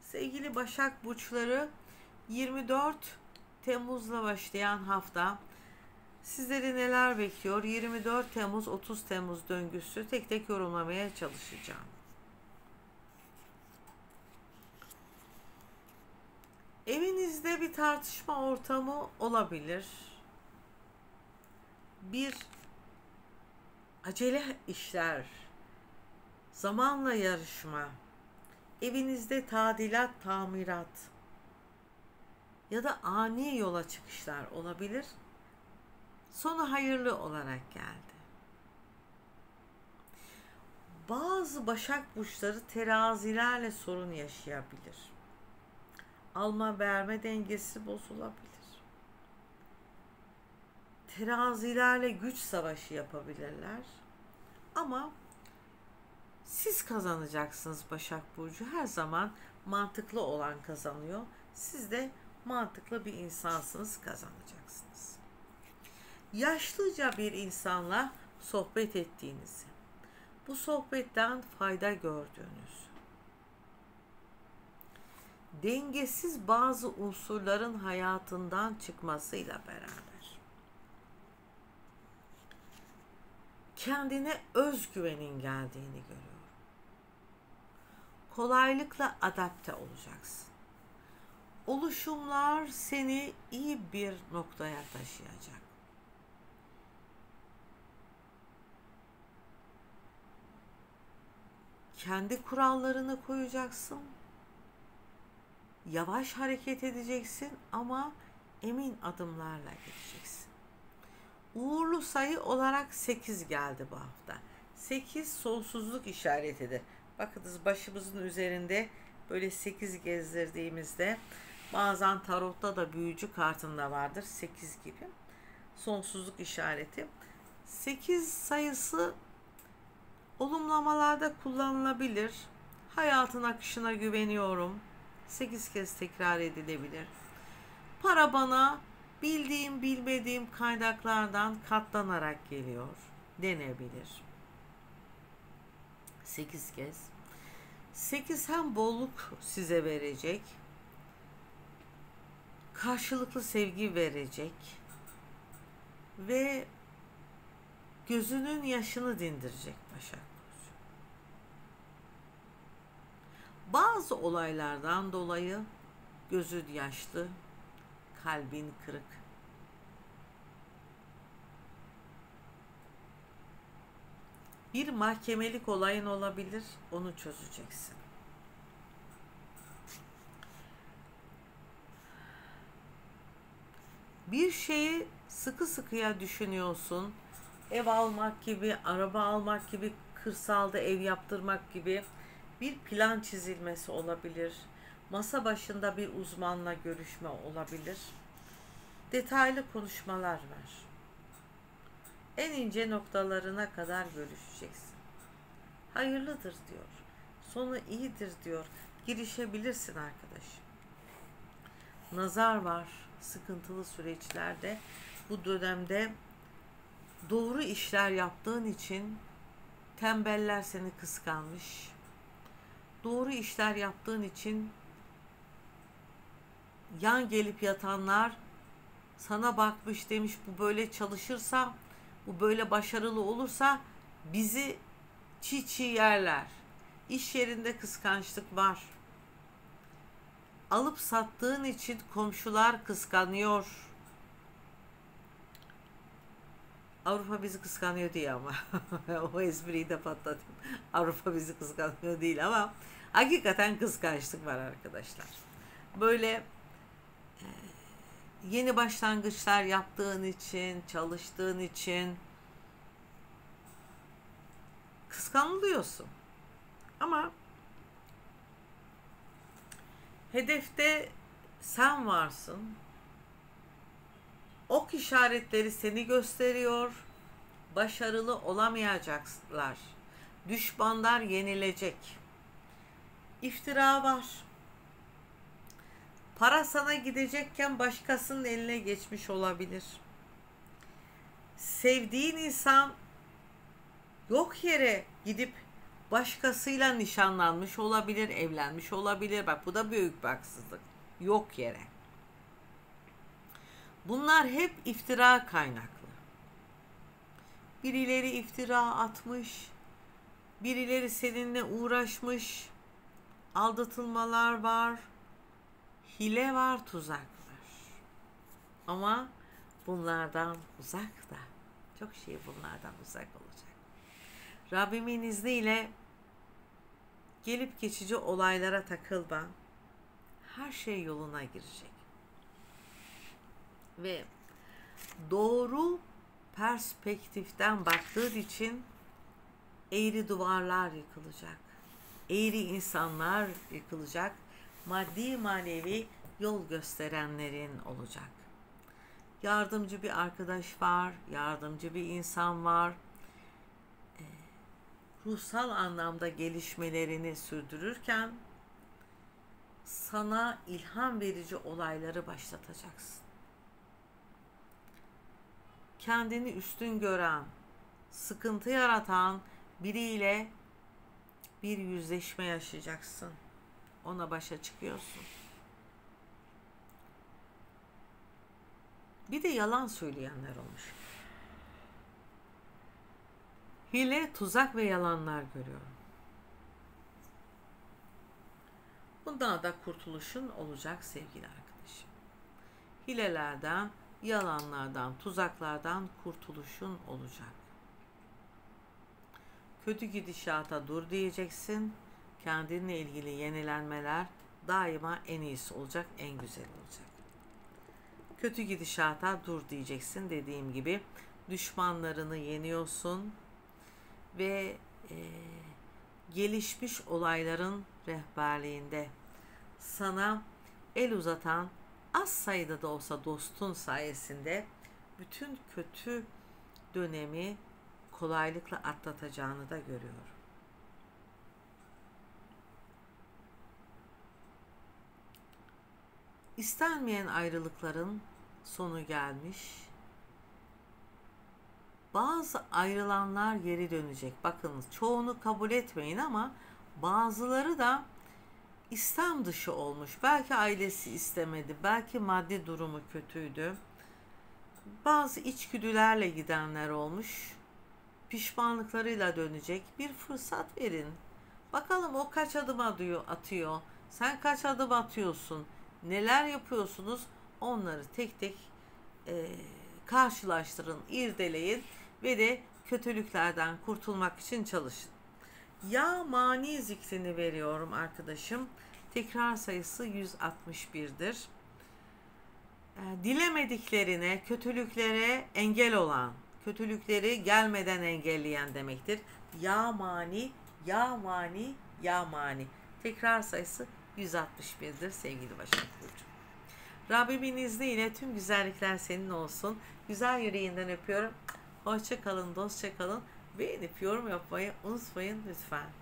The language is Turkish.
Sevgili Başak Burçları, 24 Temmuz'la başlayan hafta sizleri neler bekliyor? 24 Temmuz 30 Temmuz döngüsü tek tek yorumlamaya çalışacağım. Evinizde bir tartışma ortamı olabilir. Bir acele işler, zamanla yarışma, evinizde tadilat, tamirat ya da ani yola çıkışlar olabilir. Sonu hayırlı olarak geldi. Bazı Başak Burçları terazilerle sorun yaşayabilir. Alma verme dengesi bozulabilir. Terazilerle güç savaşı yapabilirler. Ama siz kazanacaksınız Başak Burcu. Her zaman mantıklı olan kazanıyor. Siz de mantıklı bir insansınız, kazanacaksınız. Yaşlıca bir insanla sohbet ettiğinizi, bu sohbetten fayda gördüğünüz, dengesiz bazı unsurların hayatından çıkmasıyla beraber kendine özgüvenin geldiğini görüyorum. Kolaylıkla adapte olacaksın. Oluşumlar seni iyi bir noktaya taşıyacak. Kendi kurallarını koyacaksın. Yavaş hareket edeceksin ama emin adımlarla gideceksin. Uğurlu sayı olarak 8 geldi bu hafta. 8 sonsuzluk işaretidir. Bakınız, başımızın üzerinde böyle 8 gezdirdiğimizde, bazen tarotta da büyücü kartında vardır 8 gibi. Sonsuzluk işareti. 8 sayısı olumlamalarda kullanılabilir. Hayatın akışına güveniyorum. 8 kez tekrar edilebilir. Para bana bildiğim bilmediğim kaynaklardan katlanarak geliyor denebilir. 8 kez. 8 hem bolluk size verecek, karşılıklı sevgi verecek ve gözünün yaşını dindirecek Başak Burcu. Bazı olaylardan dolayı gözün yaşlı, kalbin kırık. Bir mahkemelik olayın olabilir, onu çözeceksin. Bir şeyi sıkı sıkıya düşünüyorsun. Ev almak gibi, araba almak gibi, kırsalda ev yaptırmak gibi bir plan çizilmesi olabilir. Masa başında bir uzmanla görüşme olabilir. Detaylı konuşmalar var. En ince noktalarına kadar görüşeceksin. Hayırlıdır diyor. Sonu iyidir diyor. Girişebilirsin arkadaşım. Nazar var sıkıntılı süreçlerde. Bu dönemde doğru işler yaptığın için tembeller seni kıskanmış. Doğru işler yaptığın için yan gelip yatanlar sana bakmış, demiş bu böyle çalışırsa, bu böyle başarılı olursa bizi çiğ çiğ yerler. İş yerinde kıskançlık var. Alıp sattığın için komşular kıskanıyor. Avrupa bizi kıskanıyor diye ama o espriyi de patladım. Avrupa bizi kıskanıyor değil ama hakikaten kıskançlık var arkadaşlar. Böyle yeni başlangıçlar yaptığın için, çalıştığın için kıskanılıyorsun. Ama hedefte sen varsın. Ok işaretleri seni gösteriyor. Başarılı olamayacaklar. Düşmanlar yenilecek. İftira var. Para sana gidecekken başkasının eline geçmiş olabilir. Sevdiğin insan yok yere gidip Başkasıyla nişanlanmış olabilir, evlenmiş olabilir. Bak bu da büyük bir haksızlık. Yok yere. Bunlar hep iftira kaynaklı. Birileri iftira atmış, birileri seninle uğraşmış, aldatılmalar var, hile var, tuzak var. Ama bunlardan uzak da, çok şey bunlardan uzak olacak. Rabbimin izniyle gelip geçici olaylara takılma, her şey yoluna girecek. Ve doğru perspektiften baktığın için eğri duvarlar yıkılacak. Eğri insanlar yıkılacak. Maddi manevi yol gösterenlerin olacak. Yardımcı bir arkadaş var, yardımcı bir insan var. Ruhsal anlamda gelişmelerini sürdürürken sana ilham verici olayları başlatacaksın. Kendini üstün gören, sıkıntı yaratan biriyle bir yüzleşme yaşayacaksın. Ona başa çıkıyorsun. Bir de yalan söyleyenler olmuş. Hile, tuzak ve yalanlar görüyorum. Bundan da kurtuluşun olacak sevgili arkadaşım. Hilelerden, yalanlardan, tuzaklardan kurtuluşun olacak. Kötü gidişata dur diyeceksin. Kendinle ilgili yenilenmeler daima en iyisi olacak, en güzel olacak. Kötü gidişata dur diyeceksin. Dediğim gibi düşmanlarını yeniyorsun ve gelişmiş olayların rehberliğinde sana el uzatan az sayıda da olsa dostun sayesinde bütün kötü dönemi kolaylıkla atlatacağını da görüyorum. İstenmeyen ayrılıkların sonu gelmiş. Bazı ayrılanlar geri dönecek. Bakın çoğunu kabul etmeyin ama bazıları da İslam dışı olmuş. Belki ailesi istemedi, belki maddi durumu kötüydü. Bazı içgüdülerle gidenler olmuş. Pişmanlıklarıyla dönecek. Bir fırsat verin. Bakalım o kaç adım atıyor. Sen kaç adım atıyorsun? Neler yapıyorsunuz? Onları tek tek karşılaştırın, irdeleyin ve de kötülüklerden kurtulmak için çalışın. Ya mani zikrini veriyorum arkadaşım. Tekrar sayısı 161'dir. Dilemediklerine, kötülüklere engel olan, kötülükleri gelmeden engelleyen demektir. Ya mani, ya mani, ya mani. Tekrar sayısı 161'dir sevgili Başak Burcu. Rabbimin izniyle tüm güzellikler senin olsun. Güzel yüreğinden öpüyorum. Hoşça kalın, dostça kalın. Beğenip yorum yapmayı unutmayın lütfen.